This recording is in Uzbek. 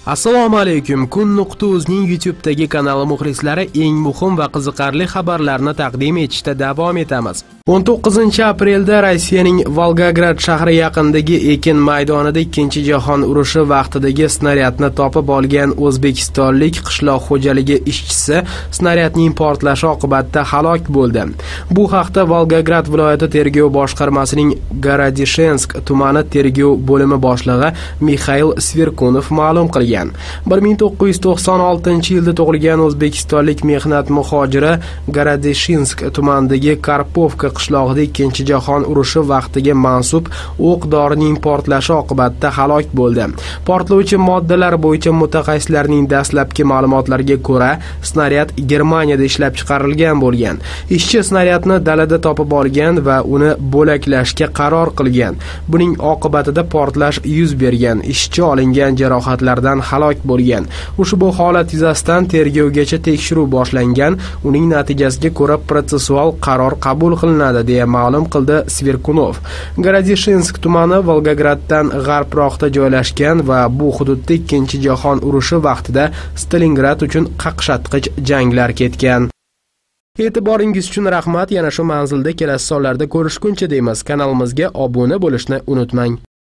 Assalomu alaykum. Kun.uzning YouTube'dagi kanali muxlislari eng muhim va qiziqarli xabarlarni taqdim etishda davom etamiz. 19-aprelda Rossiyaning Volgograd shahri yaqinidagi ekin maydonida Ikkinchi jahon urushi vaqtidagi snaryadni topib olgan o'zbekistonlik qishloq xo'jaligi ishchisi snaryadning portlashi oqibatida halok bo'ldi. Bu haqda Volgograd viloyati tergov boshqarmasining Gorodishensk tumani tergov bo'limi boshlig'i Mikhail Sverkunov ma'lum qilgan. 1996-yilda tug'ilgan o'zbekistonlik mehnat muhojiri Gorodishensk tumanidagi Karpovka qishlog'ida Ikkinchi jahon urushi vaqtiga mansub o'q-dorining portlashi oqibatida halok bo'ldi. Portlovchi moddalar bo'yicha mutaxassislarning dastlabki ma'lumotlariga ko'ra, snaryad Germaniyada ishlab chiqarilgan bo'lgan. Ishchi snaryadni dalada topib olgan va uni bo'laklashga qaror qilgan. Buning oqibatida portlash yuz bergan. Ishchi olingan jarohatlardan halok bo'lgan. Ushbu holat yuzasidan tergovgacha tekshiruv boshlangan. Uning natijasiga ko'ra protsessual qaror qabul qilinadi, deya ma'lum qildi Sverkunov. Gorodishensk tumani Volgograddan g'arbroqda joylashgan va bu hududda Ikkinchi jahon urushi vaqtida Stalingrad uchun qaqshatqich janglar ketgan. E'tiboringiz uchun rahmat. Yana shu manzilda kelasi sonlarda ko'rishguncha deymiz. Kanalimizga obuna bo'lishni unutmang.